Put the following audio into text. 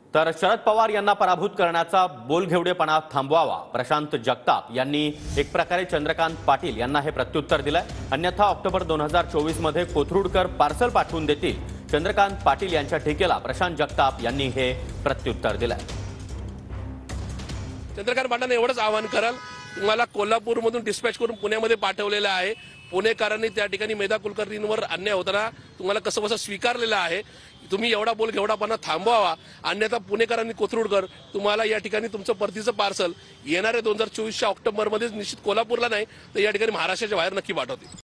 तर शरद पवार यांना पराभूत करण्याचा बोलघेवडेपणा थांबवावा, प्रशांत जगताप यांनी एक प्रकारे चंद्रकांत पाटील यांना हे प्रत्युत्तर दिलंय। अन्यथा ऑक्टोबर 2024 मध्ये कोथरूडकर पार्सल पाठवून देतील, चंद्रकांत पाटील यांच्या टीकेला प्रशांत जगताप यांनी हे प्रत्युत्तर दिलंय। चंद्रकांत पाटलांना एवढंच आवाहन कराल, तुम्हाला कोल्हापूरमधून डिस्पॅच करून पुण्यामध्ये पाठवलेलं आहे। पुणेकरांनी त्या ठिकाणी मेधा कुलकर्णींवर अन्याय होताना तुम्हाला कसं कसं स्वीकारलेलं आहे। तुम्ही एवढा बोलघेवडापणा थांबवावा, अन्यथा पुणेकरांनी कोथरूडकर तुम्हाला या ठिकाणी तुमचं परतीचं पार्सल येणाऱ्या 2024च्या ऑक्टोबरमध्ये निश्चित कोल्हापूरला नाही तर या ठिकाणी महाराष्ट्राच्या बाहेर नक्की पाठवतील।